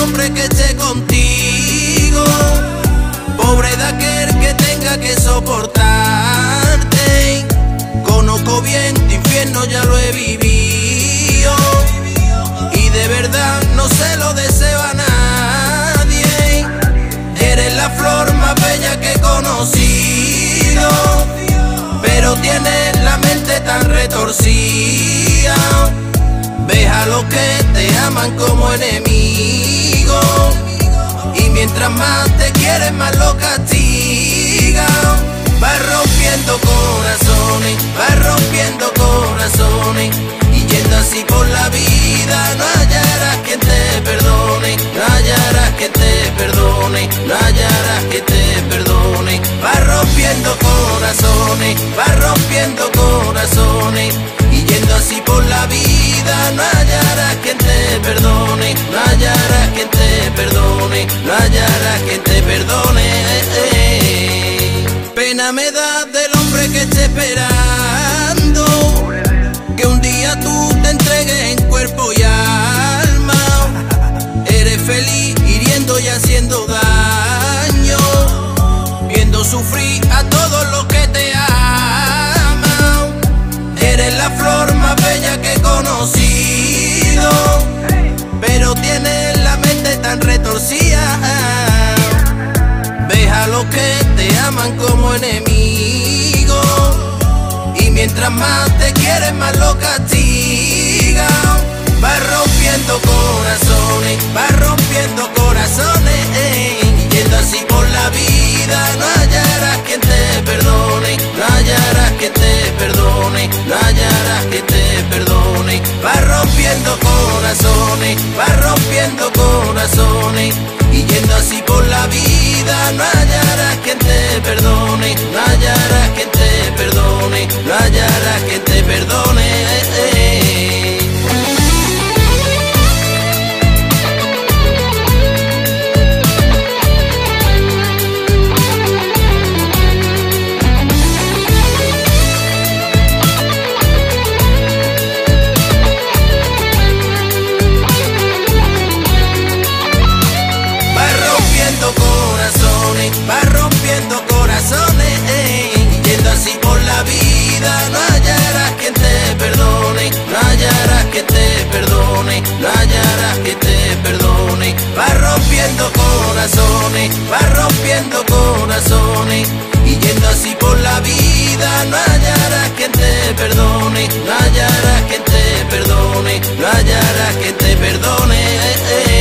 hombre que esté contigo, pobre de aquel que tenga que soportarte. Conozco bien tu infierno, ya lo he vivido, y de verdad no se lo deseo a nadie. Eres la flor más bella que he conocido, pero tienes la mente tan retorcida. Ves a los que te aman como enemigos, y mientras más te quieren más lo castigan. Vas rompiendo corazones, vas rompiendo corazones, y yendo así por la vida no hallarás quien te perdone, no hallarás quien te perdone, no hallarás quien te perdone. Vas rompiendo corazones, vas rompiendo corazones, y yendo así por la vida no hallarás quien te perdone, no hallarás quien te perdone, no hallarás quien te perdone. Pena me da del hombre que esté esperando que un día tú te entregues en cuerpo y alma. Eres feliz hiriendo y haciendo daño, viendo sufrir a todos los que te aman. Eres la flor más bella que he conocido, pero tienes la mente tan retorcida. Ves a los que te aman como enemigos, y mientras más te quieren más lo castigan. Vas rompiendo corazones, vas rompiendo corazones, yendo así por la vida no hallarás quien te perdone, no hallarás quien te perdone, no hallarás quien te perdone. Vas rompiendo corazones, vas rompiendo corazones, y yendo así por la vida no hallarás quien te perdone, no hallarás quien te perdone, no hallarás quien te perdone. Vas rompiendo corazones, yendo así por la vida no hallarás quien te perdone, no hallarás quien te perdone, no hallarás quien te perdone. Vas rompiendo corazones, vas rompiendo corazones, y yendo así por la vida no hallarás quien te perdone, no hallarás quien te perdone, no hallarás quien te perdone.